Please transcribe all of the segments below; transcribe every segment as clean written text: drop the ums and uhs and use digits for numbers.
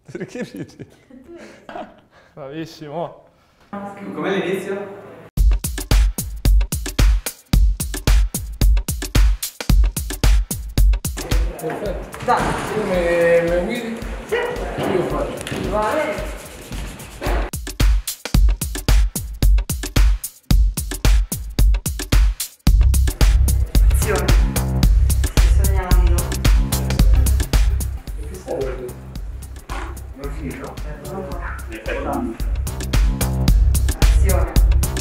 Perché ridi? Bravissimo. Com'è l'inizio? Perfetto. Dai. Tu mi guidi? Sì. Io faccio. Va bene. Azione. Sto sognando. Che stai vedendo? Non è finito? Non ancora. Aspetta. Azione.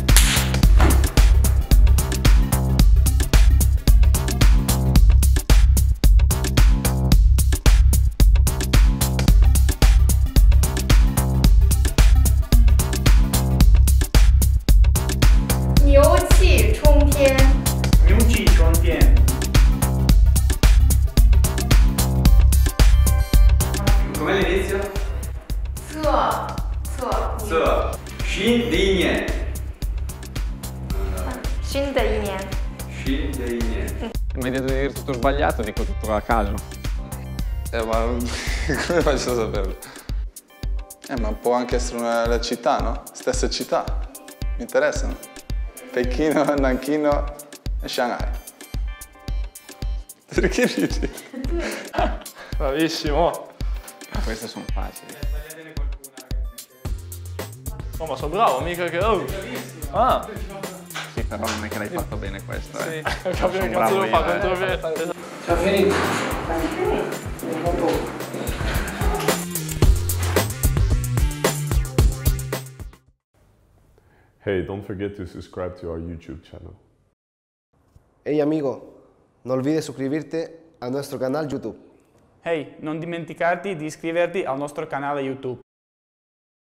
Com'è l'inizio? 测新的一年。 新的一年。 新的一年。 Mi hai detto di dire tutto sbagliato, dico tutto a caso. Ma come faccio a saperlo? Ma può anche essere la città, no? Stesse città. Mi interessano. Pechino, Nanchino e Shanghai. Perché ridi? Bravissimo. Queste sono facili. Oh, ma sono bravo, mica che... Oh. Ah, Sì, però non è che l'hai fatto bene questo, sì. eh. Capito che Sono cazzo bravo devo fare io, contro me. Ciao finito. Hey, don't forget to subscribe to our YouTube channel. Hey amigo, no olvides suscribirte a nuestro canal YouTube. Hey, non dimenticarti di iscriverti al nostro canale YouTube.